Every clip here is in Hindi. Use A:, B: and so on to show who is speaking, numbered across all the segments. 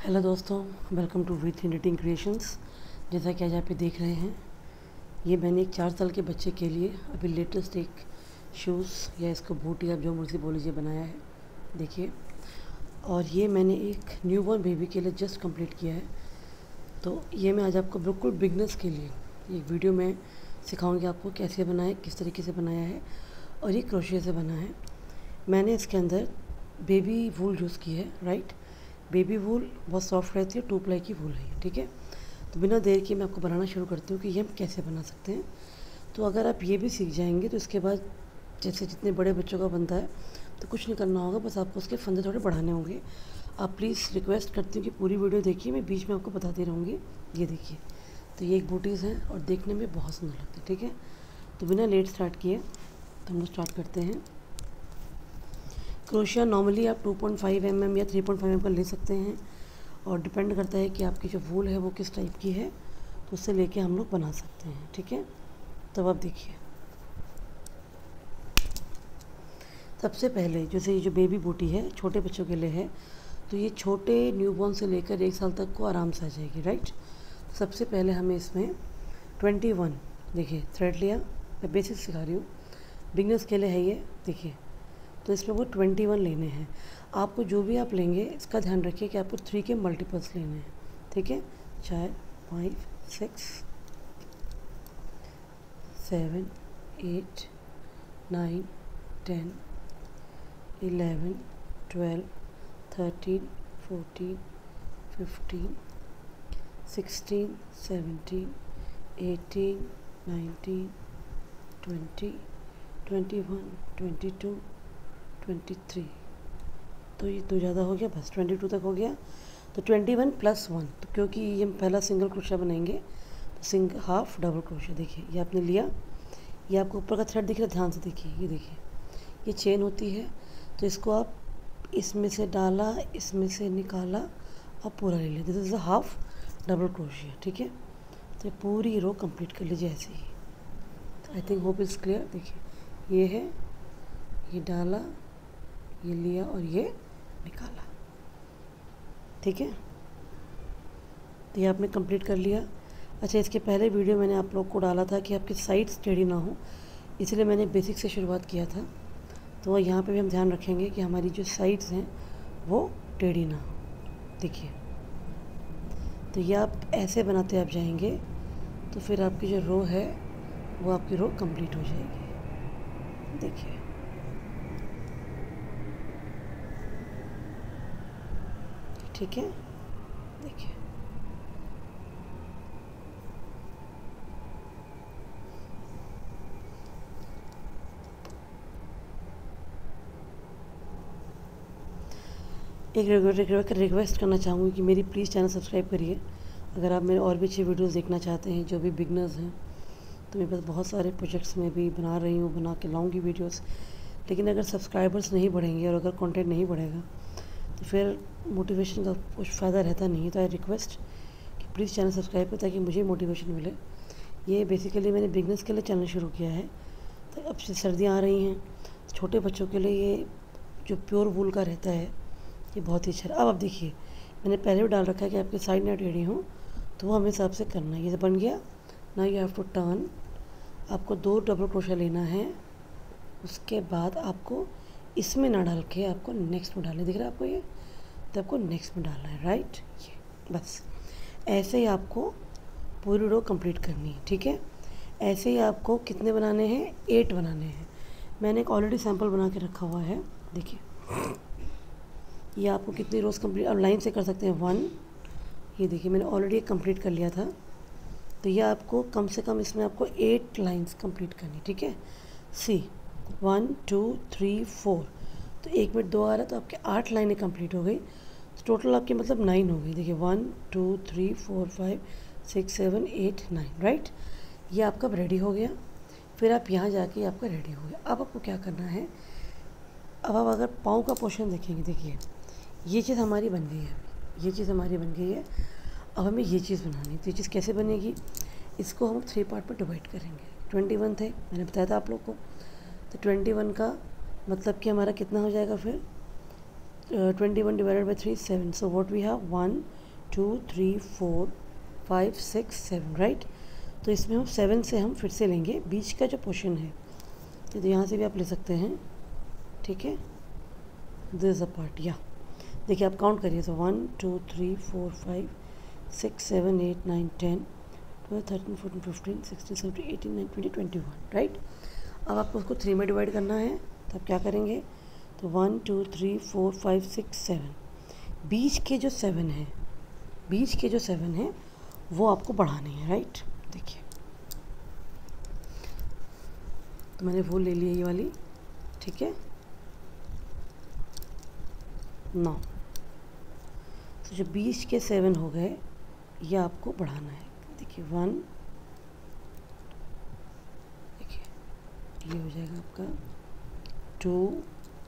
A: हेलो दोस्तों, welcome to with knitting creations. जैसा कि आज आप ये देख रहे हैं, ये मैंने एक 4 साल के बच्चे के लिए अभी लेटेस्ट एक शूज़ या इसको बूट या जो मर्जी बोल लीजिए बनाया है। देखिए, और ये मैंने एक न्यूबॉर्न बेबी के लिए जस्ट कंप्लीट किया है। तो ये मैं आज आपको बिल्कुल बिगनर्स के लिए एक वीडियो में सिखाऊंगी आपको कैसे बनाया, किस तरीके से बनाया है, और ये क्रोशिया से बना है। मैंने इसके अंदर बेबी वूल यूज़ की है, राइट। बेबी वूल बहुत सॉफ्ट रहती है, 2 प्लाई की वूल है, ठीक है। तो बिना देर के मैं आपको बनाना शुरू करती हूँ कि ये हम कैसे बना सकते हैं। तो अगर आप ये भी सीख जाएंगे तो इसके बाद जैसे जितने बड़े बच्चों का बनता है तो कुछ नहीं करना होगा, बस आपको उसके फंदे थोड़े बढ़ाने होंगे। आप प्लीज़ रिक्वेस्ट करती हूँ कि पूरी वीडियो देखिए, मैं बीच में आपको बताती रहूँगी। ये देखिए, तो ये एक बूटीज़ हैं और देखने में बहुत सुंदर लगती है, ठीक है। तो बिना लेट स्टार्ट किए तो हम लोग स्टार्ट करते हैं। क्रोशिया नॉर्मली आप 2.5 mm या 3.5 mm का ले सकते हैं, और डिपेंड करता है कि आपकी जो वूल है वो किस टाइप की है, तो उससे लेके हम लोग बना सकते हैं, ठीक है। तो अब देखिए, सबसे पहले जैसे ये जो बेबी बूटी है छोटे बच्चों के लिए है, तो ये छोटे न्यूबॉर्न से लेकर 1 साल तक को आराम से आ जाएगी, राइट। सबसे पहले हमें इसमें 21 देखिए थ्रेड लिया। मैं बेसिक सिखा रही हूँ, बिगनर्स के लिए है ये। देखिए, तो इसमें वो 21 लेने हैं। आपको जो भी आप लेंगे इसका ध्यान रखिए कि आपको 3 के मल्टीपल्स लेने हैं, ठीक है। 4 5 6 7 8 9 10 11 12 13 14 15 16 17 18 19 20 21 22 23। तो ये 2 ज़्यादा हो गया, बस 22 तक हो गया। तो 21 + 1, तो क्योंकि ये पहला सिंगल क्रोशिया बनाएंगे तो हाफ डबल क्रोशिया। देखिए, ये आपने लिया, ये आपको ऊपर का थ्रेड दिख रहा है, ध्यान से देखिए। ये देखिए, ये चेन होती है, तो इसको आप इसमें से डाला, इसमें से निकाला और पूरा ले लिया। This is a half double crochet, ठीक है। तो पूरी रो कंप्लीट कर लीजिए ऐसे ही। तो I think hope is clear. देखिए, ये है, ये डाला, ये लिया और ये निकाला, ठीक है। तो ये आपने कंप्लीट कर लिया। अच्छा, इसके पहले वीडियो मैंने आप लोग को डाला था कि आपकी साइड्स टेढ़ी ना हो, इसलिए मैंने बेसिक से शुरुआत किया था। तो यहाँ पे भी हम ध्यान रखेंगे कि हमारी जो साइड्स हैं वो टेढ़ी ना हो। देखिए, तो ये आप ऐसे बनाते आप जाएंगे तो फिर आपकी जो रो है वो आपकी रो कंप्लीट हो जाएगी। देखिए, ठीक है। देखिए, एक रिक्वेस्ट करना चाहूँगी कि मेरी प्लीज़ चैनल सब्सक्राइब करिए। अगर आप मेरे और भी अच्छे वीडियोस देखना चाहते हैं, जो भी बिगनर्स हैं, तो मेरे पास बहुत सारे प्रोजेक्ट्स में भी बना रही हूँ, बना के लाऊंगी वीडियोस। लेकिन अगर सब्सक्राइबर्स नहीं बढ़ेंगे और अगर कंटेंट नहीं बढ़ेगा तो फिर मोटिवेशन का कुछ फ़ायदा रहता नहीं है। तो आई रिक्वेस्ट कि प्लीज़ चैनल सब्सक्राइब करें ताकि मुझे मोटिवेशन मिले। ये बेसिकली मैंने बिगनर्स के लिए चैनल शुरू किया है। तो अब से सर्दियाँ आ रही हैं, छोटे बच्चों के लिए ये जो प्योर वूल का रहता है ये बहुत ही अच्छा है। अब आप देखिए, मैंने पहले भी डाल रखा है कि आपकी साइड ना टेढ़ी हो, तो वो हमें हिसाब से करना है। ये बन गया ना, यू हैव टू टर्न। आपको 2 डबल क्रोशिया लेना है, उसके बाद आपको इसमें ना डाल के आपको नेक्स्ट में डालना है। दिख रहा है आपको ये, तो आपको नेक्स्ट में डालना है, राइट। ये बस ऐसे ही आपको पूरी रो कंप्लीट करनी है, ठीक है। ऐसे ही आपको कितने बनाने हैं, 8 बनाने हैं। मैंने एक ऑलरेडी सैम्पल बना के रखा हुआ है। देखिए, ये आपको कितनी रोज़ कंप्लीट, अब लाइन से कर सकते हैं 1। ये देखिए, मैंने ऑलरेडी एक कंप्लीट कर लिया था। तो ये आपको कम से कम इसमें आपको 8 लाइंस कंप्लीट करनी, ठीक है। सी 1 2 3 4, तो 1 मिनट 2 आ रहा है, तो आपके 8 लाइनें कंप्लीट हो गई। तो टोटल आपके मतलब 9 हो गई। देखिए, 1 2 3 4 5 6 7 8 9, राइट। ये आपका रेडी हो गया। फिर आप यहाँ जाके आपका रेडी हो गया। अब आपको क्या करना है, अब आप अगर पाँव का पोर्शन देखेंगे, देखिए ये चीज़ हमारी बन गई है, ये चीज़ हमारी बन गई है। अब हमें ये चीज़ बनानी है। तो ये चीज़ कैसे बनेगी, इसको हम 3 पार्ट में डिवाइड करेंगे। 21 थे, मैंने बताया था आप लोग को। तो 21 का मतलब कि हमारा कितना हो जाएगा फिर 21 divided by 3 7. So what we have 1 2 3 4 5 6 7 right. तो इसमें हम 7 से हम फिर से लेंगे बीच का जो पोर्शन है, तो यहाँ से भी आप ले सकते हैं, ठीक है। दिस अ पार्ट, या देखिए आप काउंट करिए, तो 1 2 3 4 5 6 7 8 9 10 12 13 14 15 16 17 18 19 20 21 राइट। अब आपको उसको 3 में डिवाइड करना है, तो आप क्या करेंगे, तो 1 2 3 4 5 6 7, बीच के जो 7 है, बीच के जो 7 है वो आपको बढ़ाने हैं राइट। देखिए तो मैंने वो ले ली है ये वाली, ठीक है। 9, तो जो बीच के 7 हो गए ये आपको बढ़ाना है। देखिए 1, देखिए ये हो जाएगा आपका 2,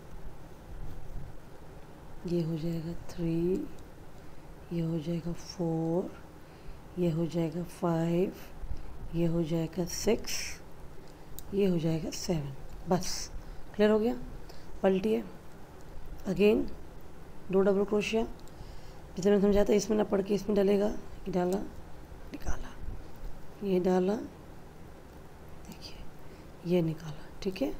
A: ये हो जाएगा 3, ये हो जाएगा 4, ये हो जाएगा 5, ये हो जाएगा 6, ये हो जाएगा 7। बस क्लियर हो गया। पलटिए अगेन 2 डबल क्रोशिया, जितने में समझाता है इसमें ना पढ़ के इसमें डालेगा, ये डाला निकाला, ये डाला, देखिए ये निकाला, ठीक है।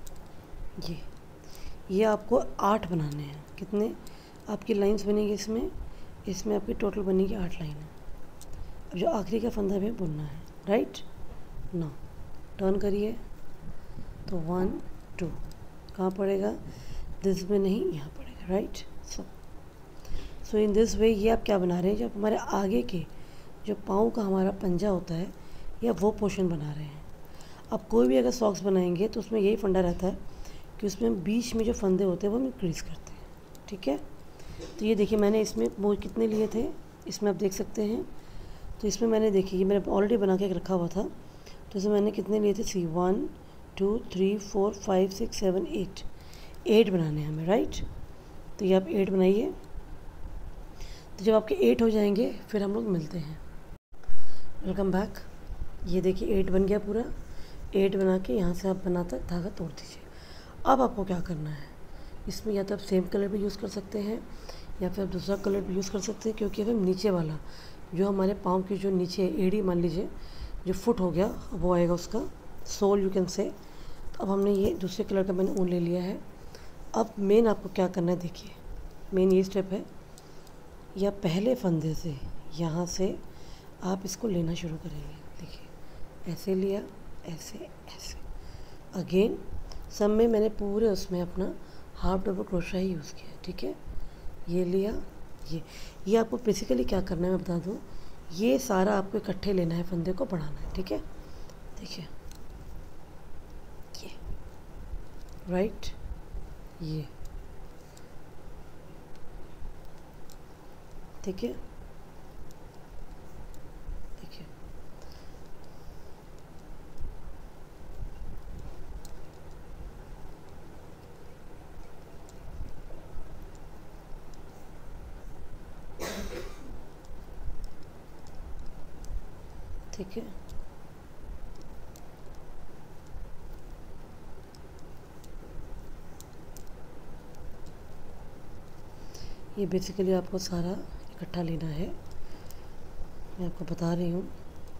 A: ये आपको 8 बनाने हैं। कितने आपकी लाइंस बनेगी इसमें, इसमें आपकी टोटल बनेगी 8 लाइन है। अब जो आखिरी का फंदा भी बुनना है राइट। नाउ टर्न करिए, तो 1 2 कहाँ पड़ेगा, दिस में नहीं, यहाँ पड़ेगा right. So in this way ये आप क्या बना रहे हैं, जब हमारे आगे के जो पाँव का हमारा पंजा होता है या वो पोर्शन बना रहे हैं। अब कोई भी अगर सॉक्स बनाएंगे तो उसमें यही फंडा रहता है कि उसमें बीच में जो फंदे होते हैं वो हम इंक्रीज़ करते हैं, ठीक है। तो ये देखिए मैंने इसमें वो कितने लिए थे, इसमें आप देख सकते हैं। तो इसमें मैंने देखिए ये मैंने ऑलरेडी बना के रखा हुआ था, तो इसमें मैंने कितने लिए थे, 1 2 3 4 5 6 7 8 बनाने हैं हमें राइट। तो ये आप 8 बनाइए। तो जब आपके 8 हो जाएंगे फिर हम लोग मिलते हैं। Welcome back. ये देखिए 8 बन गया पूरा। 8 बना के यहाँ से आप बनाता धागा तोड़ दीजिए। अब आपको क्या करना है, इसमें या तो आप सेम कलर भी यूज़ कर सकते हैं या फिर आप दूसरा कलर भी यूज़ कर सकते हैं, क्योंकि अब हम नीचे वाला जो हमारे पाँव की जो नीचे एड़ी मान लीजिए जो फुट हो गया वो आएगा उसका सोल यू कैन से। तो अब हमने ये दूसरे कलर का मैंने ऊन ले लिया है। अब मेन आपको क्या करना है, देखिए मेन ये स्टेप है, या पहले फंदे से यहाँ से आप इसको लेना शुरू करेंगे। देखिए ऐसे लिया, ऐसे ऐसे, अगेन सब में मैंने पूरे उसमें अपना हाफ डबल क्रोशिया ही यूज़ किया, ठीक है। ये लिया, ये आपको बेसिकली क्या करना है मैं बता दूँ, ये सारा आपको इकट्ठे लेना है, फंदे को बढ़ाना है, ठीक है। देखिए ये राइट, ये ठीक है, देखिए ठीक है। ये बेसिकली आपको सारा इकट्ठा लेना है, मैं आपको बता रही हूँ।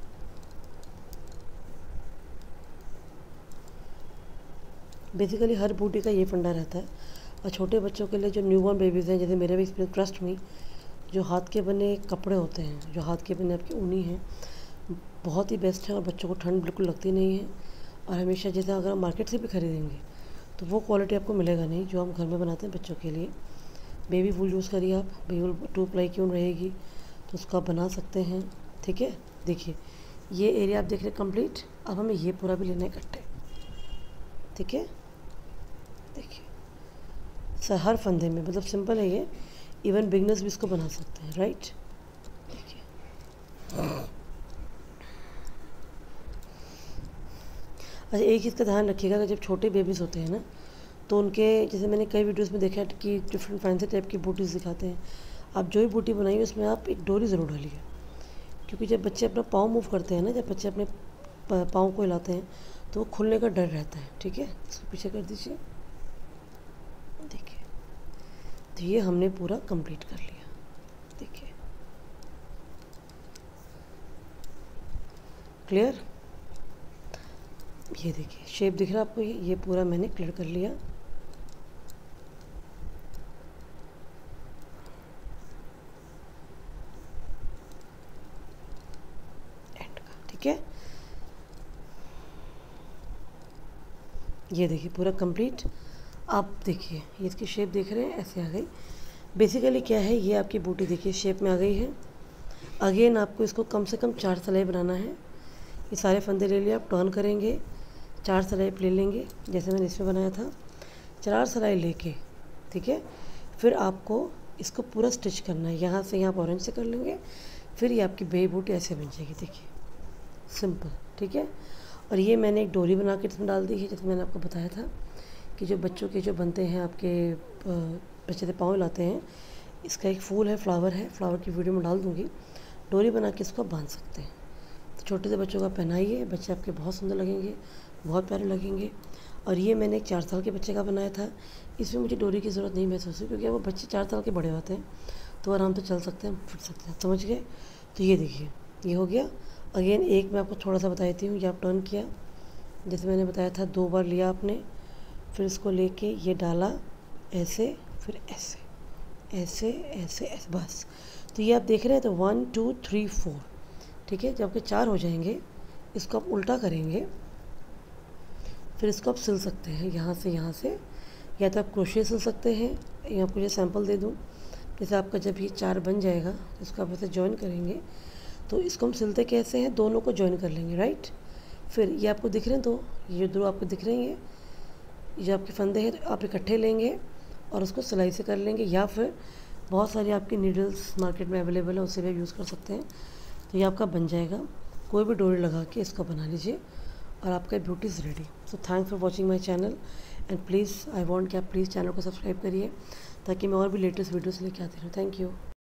A: बेसिकली हर बूटी का ये फंडा रहता है। और छोटे बच्चों के लिए जो न्यूबॉर्न बेबीज़ हैं, जैसे मेरे भी इसमें ट्रस्ट में जो हाथ के बने कपड़े होते हैं, जो हाथ के बने आपकी ऊनी हैं, बहुत ही बेस्ट है और बच्चों को ठंड बिल्कुल लगती नहीं है। और हमेशा जैसे अगर हम मार्केट से भी खरीदेंगे तो वो क्वालिटी आपको मिलेगा नहीं जो हम घर में बनाते हैं बच्चों के लिए। बेबी वूल यूज़ करिए आप, बेबी वूल 2 प्लाई की ऊन रहेगी तो उसको आप बना सकते हैं, ठीक है। देखिए ये एरिया आप देख रहे कंप्लीट। अब हमें ये पूरा भी लेना है इकट्ठे, ठीक है। देखिए हर फंदे में, मतलब सिंपल है ये, इवन बिगनर्स भी इसको बना सकते हैं राइट। देखिए अच्छा एक चीज़ का ध्यान रखिएगा कि जब छोटे बेबीज़ होते हैं ना, तो उनके जैसे मैंने कई वीडियोस में देखा है कि डिफरेंट फैंसी टाइप की बूटीज़ दिखाते हैं। आप जो भी बूटी बनाइए उसमें आप एक डोरी ज़रूर डालिए, क्योंकि जब बच्चे अपना पाँव मूव करते हैं ना, जब बच्चे अपने पाँव को हिलाते हैं तो वो खुलने का डर रहता है, ठीक है। इसको पीछे कर दीजिए, देखिए तो ये हमने पूरा कंप्लीट कर लिया। देखिए क्लियर, ये देखिए शेप दिख रहा है आपको, ये पूरा मैंने क्लियर कर लिया। एंड का ठीक है, ये देखिए पूरा कंप्लीट। आप देखिए ये इसकी शेप देख रहे हैं, ऐसे आ गई। बेसिकली क्या है, ये आपकी बूटी देखिए शेप में आ गई है। अगेन आपको इसको कम से कम 4 सिलाई बनाना है। ये सारे फंदे ले लिए, आप टर्न करेंगे, 4 सिलाई ले लेंगे जैसे मैंने इसमें बनाया था। 4 सिलाई लेके ठीक है, फिर आपको इसको पूरा स्टिच करना है। यहाँ से यहाँ ऑरेंज से कर लेंगे, फिर ये आपकी बेबी बूटी ऐसे बन जाएगी। देखिए सिंपल ठीक है। और ये मैंने एक डोरी बना के इसमें डाल दी है, जैसे मैंने आपको बताया था कि जो बच्चों के जो बनते हैं आपके बच्चे से पाँव लाते हैं, इसका एक फूल है, फ्लावर है, फ्लावर की वीडियो में डाल दूँगी। डोरी बना के इसको बांध सकते हैं। तो छोटे से बच्चों का पहनाइए, बच्चे आपके बहुत सुंदर लगेंगे, बहुत प्यारे लगेंगे। और ये मैंने एक 4 साल के बच्चे का बनाया था। इसमें मुझे डोरी की ज़रूरत नहीं महसूस हुई, क्योंकि वो बच्चे 4 साल के बड़े होते हैं तो आराम से चल सकते हैं, फिट सकते हैं। समझ गए? तो ये देखिए ये हो गया। अगेन एक मैं आपको थोड़ा सा बता देती हूँ। ये आप टर्न किया, जैसे मैंने बताया था 2 बार लिया आपने, फिर इसको लेके ये डाला ऐसे, फिर ऐसे ऐसे ऐसे ऐसे, बस। तो ये आप देख रहे हैं, तो 1 2 3 4 ठीक है। जब आपके 4 हो जाएंगे, इसको आप उल्टा करेंगे, फिर इसको आप सिल सकते हैं यहाँ से, या तो आप क्रोशे सिल सकते हैं। या आपको ये सैंपल दे दूँ, जैसे आपका जब ये 4 बन जाएगा तो इसको आप ऐसे जॉइन करेंगे। तो इसको हम सिलते कैसे हैं, दोनों को जॉइन कर लेंगे, राइट। फिर ये आपको दिख रहे हैं, तो ये दो आपको दिख रहे हैं, ये जो आपके फंदे हैं, तो आप इकट्ठे लेंगे और उसको सिलाई से कर लेंगे, या फिर बहुत सारी आपकी नीडल्स मार्केट में अवेलेबल है, उससे भी यूज़ कर सकते हैं। तो ये आपका बन जाएगा। कोई भी डोरी लगा के इसको बना लीजिए और आपका beauty is ready. So thanks for watching my channel, and please I want कि आप प्लीज़ चैनल को सब्सक्राइब करिए, ताकि मैं और भी लेटेस्ट वीडियोज़ लेके आती रहूँ। Thank you.